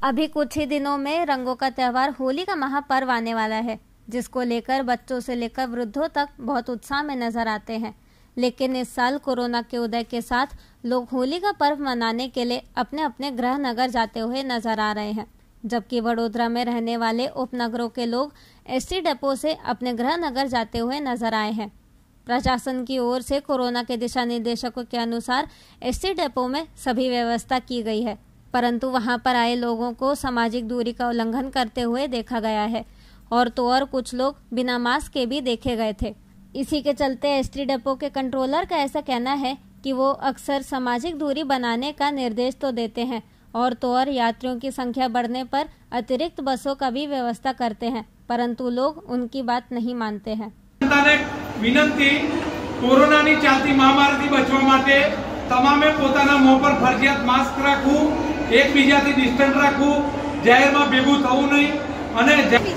अभी कुछ ही दिनों में रंगों का त्योहार होली का महापर्व आने वाला है, जिसको लेकर बच्चों से लेकर वृद्धों तक बहुत उत्साह में नजर आते हैं। लेकिन इस साल कोरोना के उदय के साथ लोग होली का पर्व मनाने के लिए अपने अपने गृह नगर जाते हुए नजर आ रहे हैं, जबकि वडोदरा में रहने वाले उपनगरों के लोग एसटी डिपो से अपने गृह नगर जाते हुए नजर आए हैं। प्रशासन की ओर से कोरोना के दिशा निर्देशों के अनुसार एसटी डिपो में सभी व्यवस्था की गई है, परंतु वहां पर आए लोगों को सामाजिक दूरी का उल्लंघन करते हुए देखा गया है और तो और कुछ लोग बिना मास्क के भी देखे गए थे। इसी के चलते एसटी डिपो के कंट्रोलर का ऐसा कहना है कि वो अक्सर सामाजिक दूरी बनाने का निर्देश तो देते हैं और तो और यात्रियों की संख्या बढ़ने पर अतिरिक्त बसों का भी व्यवस्था करते हैं, परंतु लोग उनकी बात नहीं मानते हैं। विनंती, कोरोनाની ચાલતી મહામારીથી બચવા માટે તમામે પોતાના મોં પર ફરજિયાત માસ્ક રાખવું, એકબીજાથી ડિસ્ટન્સ રાખવું, જાહેરમાં ભેગું થવું નહીં અને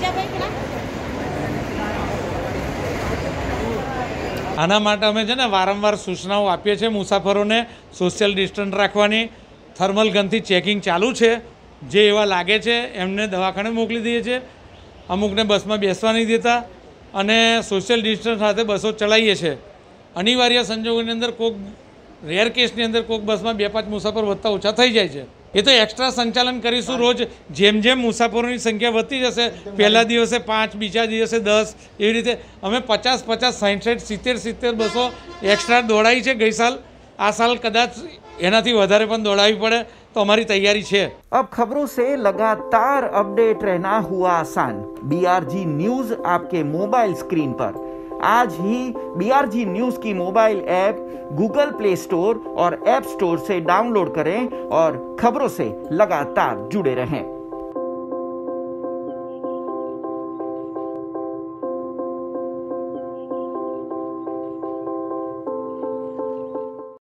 આના માટે અમે છે ને વારંવાર સૂચનાઓ આપીએ છીએ મુસાફરોને સોશિયલ ડિસ્ટન્સ રાખવાની। થર્મલ ગનથી ચેકિંગ ચાલુ છે, જે એવા લાગે છે એમને દવાખાને મોકલી દઈએ છીએ, અમુકને બસમાં બેસવા નહીં દેતા અને સોશિયલ ડિસ્ટન્સ સાથે બસો ચલાવીએ છીએ। અનિવાર્ય સંજોગોની અંદર કોઈક રેર કેસની અંદર કોઈક બસમાં 2-5 મુસાફર વધતા ઓછા થઈ જાય છે। એ તો એક્સ્ટ્રા સંચાલન કરીશું। રોજ જેમ જેમ મુસાફરોની સંખ્યા વધતી જશે, પહેલા દિવસે 5, બીજા દિવસે 10, એવી રીતે અમે 50, 60, 70 બસો એક્સ્ટ્રા દોડાવી છે ગઈ સાલ। આ સાલ કદાચ એનાથી વધારે પણ દોડાવી પડે तो हमारी तैयारी है। अब खबरों से लगातार अपडेट रहना हुआ आसान। BRG न्यूज आपके मोबाइल स्क्रीन पर। आज ही BRG न्यूज की mobile app Google Play Store और ऐप स्टोर से डाउनलोड करें और खबरों से लगातार जुड़े रहें।